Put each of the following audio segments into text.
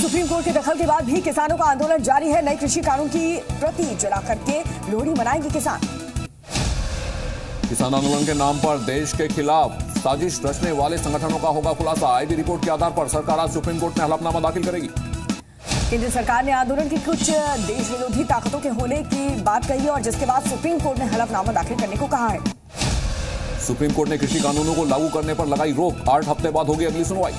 Supreme court के दखल के बाद भी किसानों का आंदोलन जारी है। नए कृषि कानून की प्रति जला करके लोहड़ी मनाएंगे किसान। किसान आंदोलन के नाम पर देश के खिलाफ साजिश रचने वाले संगठनों का होगा खुलासा। आईबी रिपोर्ट के आधार पर सरकार आज सुप्रीम कोर्ट में हलफनामा दाखिल करेगी। केंद्र सरकार ने आंदोलन की कुछ देश विरोधी ताकतों के होने की बात कही है और जिसके बाद सुप्रीम कोर्ट ने हलफनामा दाखिल करने को कहा है। सुप्रीम कोर्ट ने कृषि कानूनों को लागू करने पर लगाई रोक। 8 हफ्ते बाद होगी अगली सुनवाई।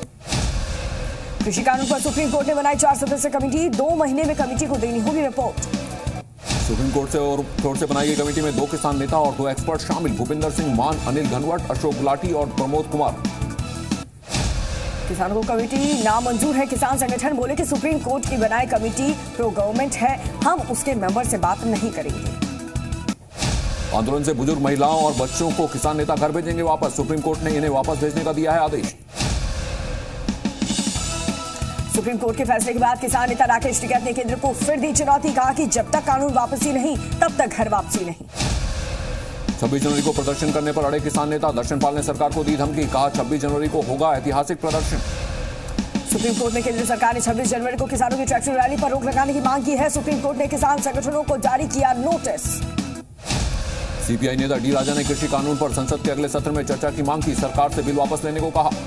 कृषि कानून पर सुप्रीम कोर्ट ने बनाई 4 सदस्यीय कमेटी। 2 महीने में कमेटी को देनी होगी रिपोर्ट। सुप्रीम कोर्ट से बनाई गई कमेटी में 2 किसान नेता और 2 एक्सपर्ट शामिल। भूपिंदर सिंह मान, अनिल घनवट, अशोक गुलाटी और प्रमोद कुमार। किसानों को कमेटी नामंजूर है। किसान संगठन बोले कि सुप्रीम कोर्ट की बनाई कमेटी प्रो गवर्नमेंट है, हम उसके मेंबर से बात नहीं करेंगे। आंदोलन से बुजुर्ग महिलाओं और बच्चों को किसान नेता घर भेजेंगे वापस। सुप्रीम कोर्ट ने इन्हें वापस भेजने का दिया है आदेश। सुप्रीम कोर्ट के फैसले के बाद किसान नेता राकेश टिकैत ने केंद्र को फिर दी चुनौती। कहा कि जब तक कानून वापसी नहीं तब तक घर वापसी नहीं। 26 जनवरी को प्रदर्शन करने पर अड़े किसान नेता। दर्शनपाल ने सरकार को दी धमकी। कहा 26 जनवरी को होगा ऐतिहासिक प्रदर्शन। सुप्रीम कोर्ट में केंद्र सरकार ने 26 जनवरी को किसानों की ट्रैक्टर रैली पर रोक लगाने की मांग की है। सुप्रीम कोर्ट ने किसान संगठनों को जारी किया नोटिस। सीपीआई नेता डी राजा ने कृषि कानून पर संसद के अगले सत्र में चर्चा की मांग की। सरकार से बिल वापस लेने को कहा।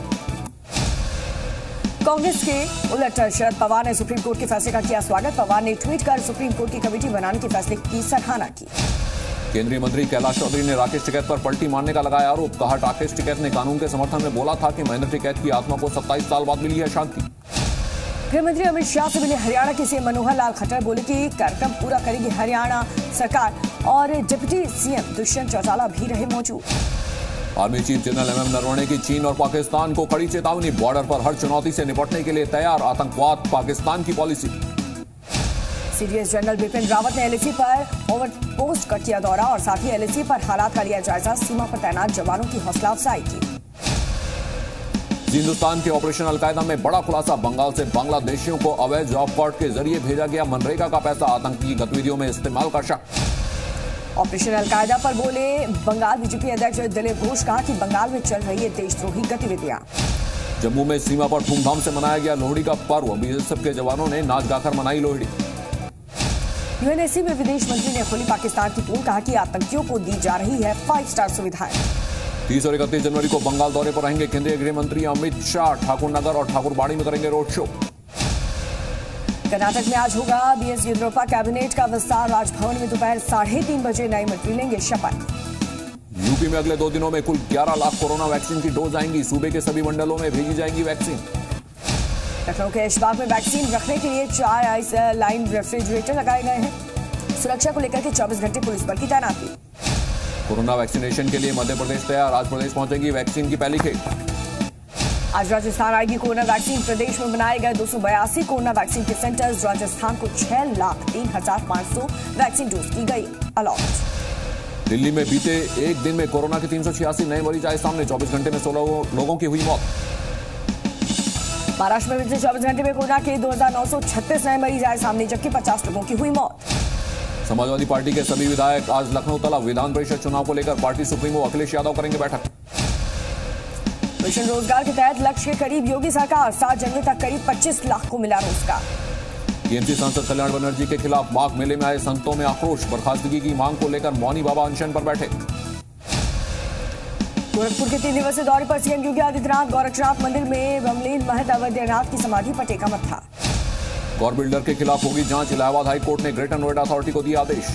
कांग्रेस के उलट शरद पवार ने सुप्रीम कोर्ट के फैसले का किया स्वागत। पवार ने ट्वीट कर सुप्रीम कोर्ट की कमेटी बनाने के फैसले की सराहना की। केंद्रीय मंत्री कैलाश चौधरी ने राकेश टिकैत पर पलटी मारने का लगाया आरोप। कहा राकेश टिकैत ने कानून के समर्थन में बोला था कि महेंद्र टिकैत की आत्मा को 27 साल बाद मिली है शांति। गृह मंत्री अमित शाह से मिले हरियाणा के सीएम मनोहर लाल खट्टर। बोले कि कार्यक्रम पूरा करेगी हरियाणा सरकार और डिप्टी सीएम दुष्यंत चौटाला भी रहे मौजूद। Army chief general MM Naravane की चीन और पाकिस्तान को कड़ी चेतावनी। बॉर्डर पर हर चुनौती से निपटने के लिए तैयार। आतंकवाद पाकिस्तान की policy. CDS general Bipin Rawat ने एलएसी पर ओवरपोस्ट का किया दौरा और साथ ही एलएसी पर हालात का लिया जायजा। सीमा पर तैनात जवानों की हौसला अफजाई की। हिंदुस्तान के ऑपरेशन अलकायदा में बड़ा खुलासा। बंगाल से बांग्लादेशियों को अवैध जॉब कार्ड के जरिए भेजा गया मनरेगा का पैसा। आतंकी गतिविधियों में इस्तेमाल का शक। ऑपरेशन अलकायदा पर बोले बंगाल बीजेपी अध्यक्ष दिलीप घोष। कहा कि बंगाल में चल रही है देशद्रोही गतिविधियां। जम्मू में सीमा पर धूमधाम से मनाया गया लोहड़ी का पर्व। बीएसएफ के जवानों ने नाच गाकर मनाई लोहड़ी। यूएनएससी में विदेश मंत्री ने खोली पाकिस्तान की पोल। कहा कि आतंकियों को दी जा रही है 5 स्टार सुविधाएं। 30 और 31 जनवरी को बंगाल दौरे पर रहेंगे केंद्रीय गृह मंत्री अमित शाह। ठाकुरनगर और ठाकुरबाड़ी में करेंगे रोड शो। कर्नाटक में आज होगा बीएस येदियुरप्पा कैबिनेट का विस्तार। राजभवन में दोपहर 3:30 बजे नए मंत्री लेंगे शपथ। यूपी में अगले 2 दिनों में कुल 11 लाख कोरोना वैक्सीन की डोज आएंगी। सूबे के सभी मंडलों में भेजी जाएंगी वैक्सीन। लखनऊ के ऐशबाग में वैक्सीन रखने के लिए 4 आइस लाइन रेफ्रिजरेटर लगाए गए हैं। सुरक्षा को लेकर के 24 घंटे पुलिस बल की तैनाती। कोरोना वैक्सीनेशन के लिए मध्य प्रदेश तैयार। आज प्रदेश पहुंचेगी वैक्सीन की पहली खेप। आज राजस्थान आएगी कोरोना वैक्सीन। प्रदेश में बनाए गए 282 कोरोना वैक्सीन के सेंटर्स। राजस्थान को 6,03,500 वैक्सीन डोज की गई अलॉट। दिल्ली में बीते एक दिन में कोरोना के 386 नए मरीज आए सामने। 24 घंटे में 16 लोगों की हुई मौत। महाराष्ट्र में पिछले 24 घंटे में कोरोना के 2,936 नए मरीज आए सामने, जबकि 50 लोगों की हुई मौत। समाजवादी पार्टी के सभी विधायक आज लखनऊ तलब। विधान परिषद चुनाव को लेकर पार्टी सुप्रीमो अखिलेश यादव करेंगे बैठक। मिशन रोजगार के तहत लक्ष्य के करीब योगी सरकार। 7 जनवरी तक करीब 25 लाख को मिला रोजगार। टीएमसी सांसद कल्याण बनर्जी के खिलाफ माघ मेले में आए संतों में आक्रोश। बर्खास्तगी की मांग को लेकर मौनी बाबा अनशन पर बैठे। गोरखपुर के 3 दिवसीय दौरे पर सीएम योगी आदित्यनाथ। गोरक्षनाथ मंदिर में बमलीन महंत अवैधनाथ की समाधि पर टेका मत्था। गौर बिल्डर के खिलाफ होगी जांच। इलाहाबाद हाई कोर्ट ने ग्रेटर नोएडा अथॉरिटी को दिया आदेश।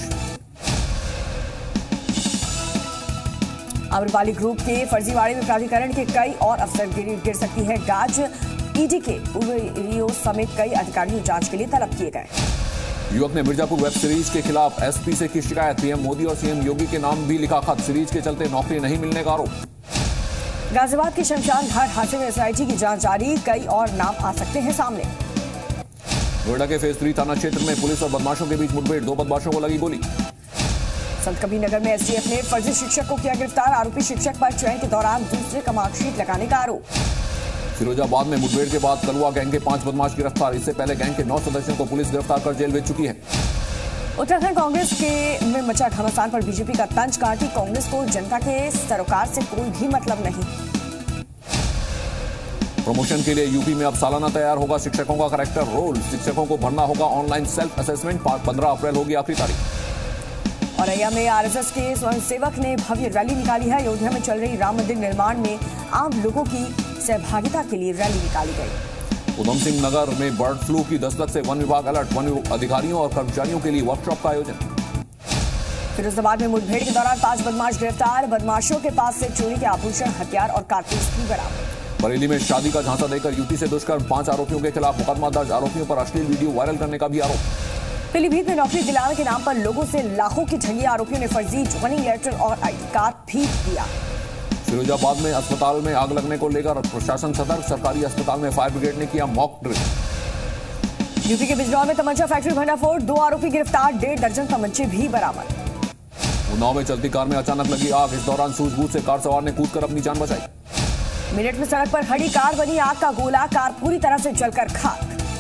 आम्रपाली ग्रुप के फर्जीवाड़े में प्राधिकरण के कई और अफसर गिर सकती है गाज। ईडी के पूर्व समेत कई अधिकारियों जांच के लिए तलब किए गए। युवक ने मिर्जापुर वेब सीरीज के खिलाफ एसपी से की शिकायत। पीएम मोदी और सीएम योगी के नाम भी लिखा खत। सीरीज के चलते नौकरी नहीं मिलने का आरोप। गाजियाबाद के शमशान घाट हादसे में एसआईटी की जांच जारी। कई और नाम आ सकते हैं सामने। नोएडा के फेज 3 थाना क्षेत्र में पुलिस और बदमाशों के बीच मुठभेड़। 2 बदमाशों को लगी गोली। संतकबीरनगर में एसटीएफ ने फर्जी शिक्षक को किया गिरफ्तार। आरोपी शिक्षक पर चयन के दौरान दूसरे का मार्कशीट लगाने का आरोप। फिरोजाबाद में मुठभेड़ के बाद कलुआ गैंग के 5 बदमाश गिरफ्तार। इससे पहले गैंग के 9 सदस्यों को पुलिस गिरफ्तार कर जेल भेज चुकी है। उत्तराखंड कांग्रेस के में मचा घमासान पर बीजेपी का तंज। कहा कि कांग्रेस को जनता के सरोकार से कोई भी मतलब नहीं। प्रमोशन के लिए यूपी में अब सालाना तैयार होगा शिक्षकों का कैरेक्टर रोल। शिक्षकों को भरना होगा ऑनलाइन सेल्फ असेसमेंट। 15 अप्रैल होगी आखिरी तारीख। और अयोध्या में आरएसएस के स्वयंसेवक ने भव्य रैली निकाली है। अयोध्या में चल रही राम मंदिर निर्माण में आम लोगों की सहभागिता के लिए रैली निकाली गई। उधम सिंह नगर में बर्ड फ्लू की दस्तक से वन विभाग अलर्ट। वन अधिकारियों और कर्मचारियों के लिए वर्कशॉप का आयोजन। फिरोजाबाद में मुठभेड़ के दौरान 5 बदमाश गिरफ्तार। बदमाशों के पास से चोरी के आभूषण, हथियार और कारतूस भी बरामद। बरेली में शादी का झांसा देकर युवती से दुष्कर्म। 5 आरोपियों के खिलाफ मुकदमा दर्ज। आरोपियों पर अश्लील वीडियो वायरल करने का भी आरोप। पीलीभीत में नौकरी दिलाने के नाम पर लोगों से लाखों की ठगी। आरोपियों ने फर्जी ज्वाइनिंग लेटर और आईडी कार्ड भी दिया। फिरोजाबाद में अस्पताल में आग लगने को लेकर प्रशासन सतर्क। सरकारी अस्पताल में फायर ब्रिगेड ने किया मॉक ड्रिल। यूपी के बिजनौर में तमंचा फैक्ट्री भंडाफोड़। 2 आरोपी गिरफ्तार। 1.5 दर्जन तमंचे भी बरामद। उन्नाव में चलती कार में अचानक लगी आग। इस दौरान सूझबूझ से कार सवार ने कूदकर अपनी जान बचाई। मिनट में सड़क पर खड़ी कार बनी आग का गोला। कार पूरी तरह से जलकर खाक।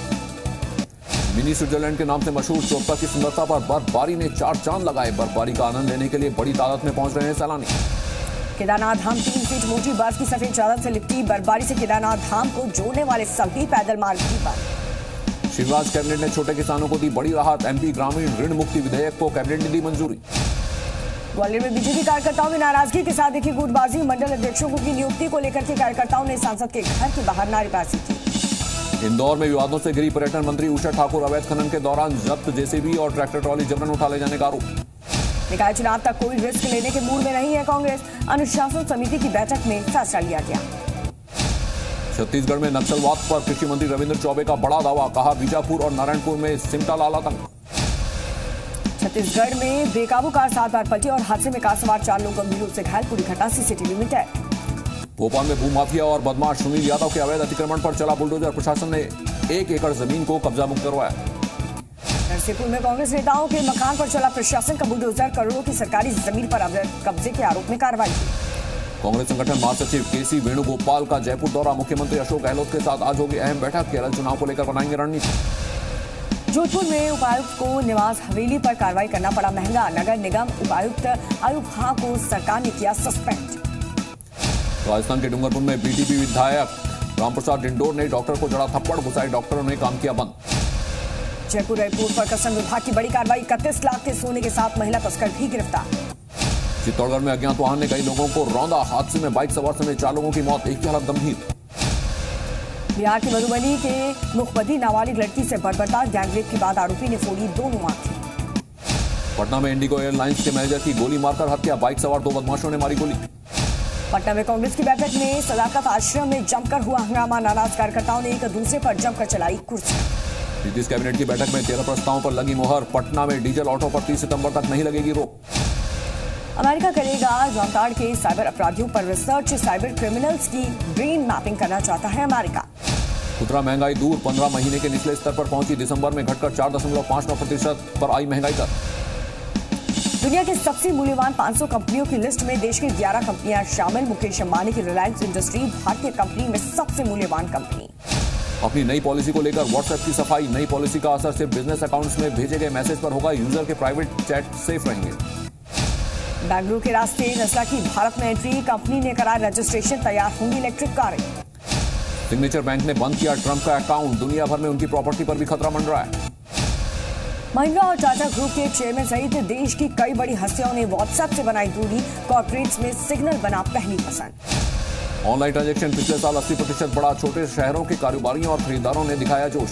मिनी स्विट्जरलैंड के नाम से मशहूर चोपता की सुंदरता पर बर्फबारी ने 4 चांद लगाए। बर्फबारी का आनंद लेने के लिए बड़ी तादाद में पहुंच रहे हैं सैलानी। केदारनाथ धाम 3 फीट मोटी बर्फ की सफेद चादर से लिपटी। बर्फबारी से केदारनाथ धाम को जोड़ने वाले सभी पैदल मार्ग भी बंद। शिवराज कैबिनेट ने छोटे किसानों को दी बड़ी राहत। एमपी ग्रामीण ऋण मुक्ति विधेयक को कैबिनेट ने दी मंजूरी। ग्वालियर में बीजेपी कार्यकर्ताओं में नाराजगी के साथ देखी गुटबाजी। मंडल अध्यक्षों की नियुक्ति को लेकर के कार्यकर्ताओं ने सांसद के घर के बाहर नारेबाजी की। इंदौर में विवादों से घिरी पर्यटन मंत्री उषा ठाकुर। अवैध खनन के दौरान जब्त जेसीबी और ट्रैक्टर ट्रॉली जबरन उठा ले जाने का आरोप। निकाय चुनाव तक कोई रिस्क लेने के मूड में नहीं है कांग्रेस। अनुशासन समिति की बैठक में फैसला लिया गया। छत्तीसगढ़ में नक्सलवाद पर कृषि मंत्री रविंद्र चौबे का बड़ा दावा। कहा बीजापुर और नारायणपुर में सिमटा लाल आतंक। छत्तीसगढ़ में बेकाबू कार 7 बार पलटी और हादसे में कार सवार 4 लोग गंभीर रूप से घायल। पूरी घटना सीसीटीवी में कैद। भोपाल में भूमाफिया और बदमाश सुनील यादव के अवैध अतिक्रमण पर चला बुलडोजर। प्रशासन ने 1 एकड़ जमीन को कब्जा मुक्त करवाया। नरसिंहपुर में कांग्रेस नेताओं के मकान पर चला प्रशासन का बुलडोजर। करोड़ों की सरकारी जमीन पर अवैध कब्जे के आरोप में कार्रवाई की। कांग्रेस संगठन महासचिव केसी वेणुगोपाल का जयपुर दौरा। मुख्यमंत्री अशोक गहलोत के साथ आज होगी अहम बैठक। केरल चुनाव को लेकर बनाएंगे रणनीति। जोधपुर में उपायुक्त को निवास हवेली पर कार्रवाई करना पड़ा महंगा। नगर निगम उपायुक्त आयुब खां को सरकार ने किया सस्पेंड। राजस्थान के डूंगरपुर में बीटीपी विधायक रामप्रसाद डिंडोर ने डॉक्टर को जड़ा थप्पड़। घुसाए डॉक्टरों ने काम किया बंद। जयपुर एयरपोर्ट पर कस्टम विभाग की बड़ी कार्रवाई। 31 लाख के सोने के साथ महिला तस्कर भी गिरफ्तार। चित्तौड़गढ़ में अज्ञात वाहन ने कई लोगों को रौंदा। हादसे में बाइक सवार समेत 4 लोगों की मौत। एक की हालत गंभीर। बिहार की मधुबनी के मुखबदी नाबालिग लड़की से बर्बरता। गैंगरेप के बाद आरोपी ने फोड़ी दोनों आंखें। पटना में इंडिगो एयरलाइंस के मैनेजर की गोली मारकर हत्या। बाइक सवार 2 बदमाशों ने मारी गोली। पटना में कांग्रेस की बैठक में सदाकत आश्रम में जमकर हुआ हंगामा। नाराज कार्यकर्ताओं ने एक दूसरे पर जमकर चलाई कुर्सी। नीतीश कैबिनेट की बैठक में 13 प्रस्तावों पर लगी मुहर। पटना में डीजल ऑटो पर 30 सितंबर तक नहीं लगेगी रोक। अमेरिका करेगा जॉनकार्ड के साइबर अपराधियों पर रिसर्च। साइबर क्रिमिनल्स की ब्रेन मैपिंग करना चाहता है अमेरिका। खुदरा महंगाई दूर। 15 महीने के निचले स्तर पर पहुंची। दिसंबर में घटकर 4.59% पर आई महंगाई दर। दुनिया की सबसे मूल्यवान 500 कंपनियों की लिस्ट में देश की 11 कंपनियां शामिल। मुकेश अंबानी की रिलायंस इंडस्ट्री भारतीय कंपनी में सबसे मूल्यवान कंपनी। अपनी नई पॉलिसी को लेकर व्हाट्सएप की सफाई। नई पॉलिसी का असर सिर्फ बिजनेस अकाउंट्स में भेजे गए मैसेज पर होगा। यूजर के प्राइवेट चैट सेफ रहेंगे। बेंगलुरु के रास्ते नेस्ला की भारत में एंट्री। कंपनी ने कराया रजिस्ट्रेशन। तैयार होंगी इलेक्ट्रिक कारें। सिग्नेचर बैंक ने बंद किया ट्रंप का अकाउंट। दुनिया भर में उनकी प्रॉपर्टी पर भी खतरा मंडरा है। महिंद्रा और टाटा ग्रुप के चेयरमैन सहित देश की कई बड़ी हस्तियों ने व्हाट्सएप से बनाई दूरी। कॉर्पोरेट्स में सिग्नल बना पहली पसंद। ऑनलाइन ट्रांजैक्शन पिछले साल 80% बढ़ा। छोटे शहरों के कारोबारियों और खरीदारों ने दिखाया जोश।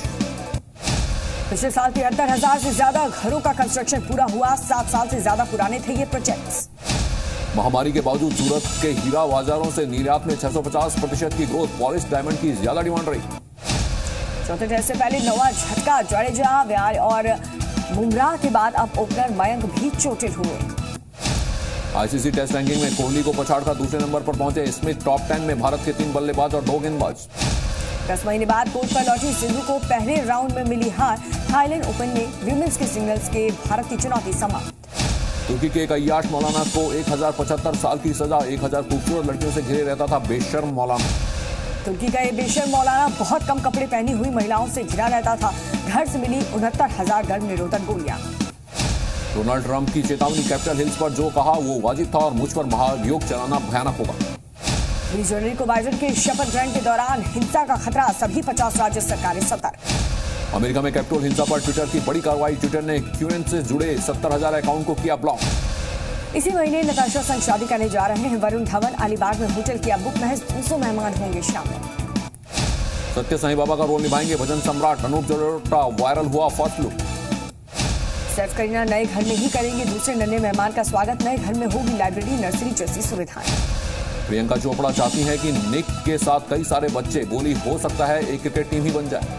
पिछले साल 73,000 से ज्यादा घरों का कंस्ट्रक्शन पूरा हुआ। 7 साल से ज्यादा पुराने थे ये प्रोजेक्ट्स। महामारी के बावजूद सूरत के हीरा बाजारों से निर्यात में 650% की ग्रोथ। पॉलिश डायमंड की ज्यादा डिमांड रही। चौथे टेस्ट से पहले नवा झटका। जडेजा व्यार और बुमराह के बाद अब ओपनर मयंक भी चोटिल हुए। आईसीसी टेस्ट रैंकिंग में कोहली को पछाड़कर दूसरे नंबर पर पहुंचे स्मिथ। टॉप 10 में भारत के 3 बल्लेबाज और 2 गेंदबाज। 10 महीने बाद कोर्ट पर लौटी सिंधु को पहले राउंड में मिली हार। थाईलैंड ओपन में विमेंस के सिंगल्स के भारत की चुनौती समाप्त। तुर्की के एक अय्याश मौलाना को 1075 साल की सजा। 1000 खूबसूरत लड़कियों से घिरे रहता था बेशर्म मौलाना। तुर्की का ये बेशर्म मौलाना बहुत कम कपड़े पहनी हुई महिलाओं से घिरा रहता था। घर से मिली 69,000 गर्भ निरोधक गोलियां। डोनाल्ड ट्रंप की चेतावनी। कैपिटल हिल्स पर जो कहा वो वाजिब था और मुझ पर महाभियोग चलाना भयानक होगा। 20 जनवरी को बाइडेन के शपथ ग्रहण के दौरान हिंसा का खतरा, सभी 50 राज्य सरकारें सतर्क। अमेरिका में कैपिटोल हिंसा पर ट्विटर की बड़ी कार्रवाई, ट्विटर ने क्यूएन से जुड़े 70,000 अकाउंट को किया ब्लॉक। इसी महीने नताशा संग शादी करने जा रहे हैं वरुण धवन, अलीबाग में होटल किया बुक, महज 200 मेहमान होंगे शामिल। सत्य साईं बाबा का रोल निभाएंगे भजन सम्राट, अनूप जलोटा वायरल हुआ फर्स्ट लुक। सैफ करीना नए घर में ही करेंगे दूसरे नन्हे मेहमान का स्वागत, नए घर में होगी लाइब्रेरी, नर्सरी जैसी सुविधाएं। प्रियंका चोपड़ा चाहती हैं कि निक के साथ कई सारे बच्चे, बोली हो सकता है एक क्रिकेट टीम ही बन जाए।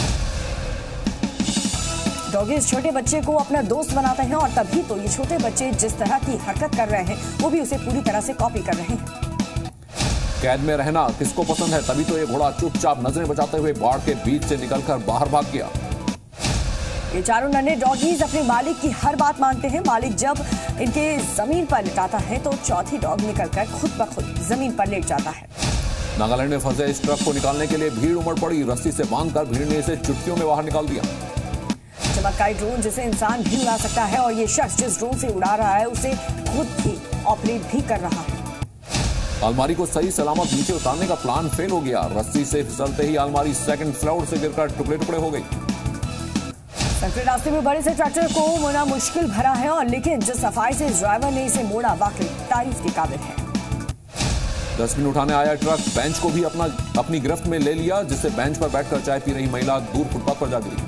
डॉगीज छोटे बच्चे को अपना दोस्त बनाते हैं और तभी तो ये छोटे बच्चे जिस तरह की हरकत कर रहे हैं वो भी उसे पूरी तरह से कॉपी कर रहे हैं। कैद में रहना किसको पसंद है, तभी तो ये घोड़ा चुपचाप नजरें बचाते हुए बाड़ के बीच से निकलकर बाहर भाग गया। ये चारों नन्हे डॉगीज अपने मालिक की हर बात मानते हैं। मालिक जब इनके जमीन पर लिटाता है तो चौथी डॉग निकलकर खुद ब खुद जमीन पर लेट जाता है। नागालैंड में फंसे इस ट्रक को निकालने के लिए भीड़ उमड़ पड़ी, रस्सी से बांधकर भीड़ ने इसे चुटकियों में बाहर निकाल दिया। चमत्कारी ड्रोन जिसे इंसान भी उड़ा सकता है और ये शख्स जिस ड्रोन से उड़ा रहा है उसे खुद भी ऑपरेट भी कर रहा है। अलमारी को सही सलामत नीचे उतारने का प्लान फेल हो गया, रस्सी से फिसलते ही अलमारी सेकंड फ्लोर से गिरकर टुकड़े टुकड़े हो गई। संकरे रास्ते में बड़े से ट्रैक्टर को मोड़ना मुश्किल भरा है और लेकिन जिस सफाई से ड्राइवर ने इसे मोड़ा वाकई तारीफ के काबिल है। डस्टबिन उठाने आया ट्रक बेंच को भी अपनी गिरफ्त में ले लिया, जिससे बेंच पर बैठकर चाय पी रही महिला दूर फुटपाथ पर जा गिरी।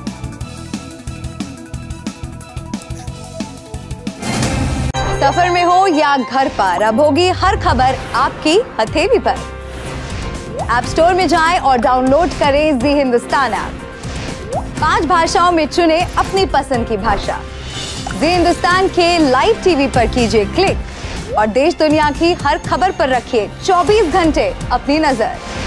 सफर में हो या घर पर, अब होगी हर खबर आपकी हथेली पर। ऐप स्टोर में जाएं और डाउनलोड करें जी हिंदुस्तान ऐप। 5 भाषाओं में चुने अपनी पसंद की भाषा। जी हिंदुस्तान के लाइव टीवी पर कीजिए क्लिक और देश दुनिया की हर खबर पर रखिए 24 घंटे अपनी नजर।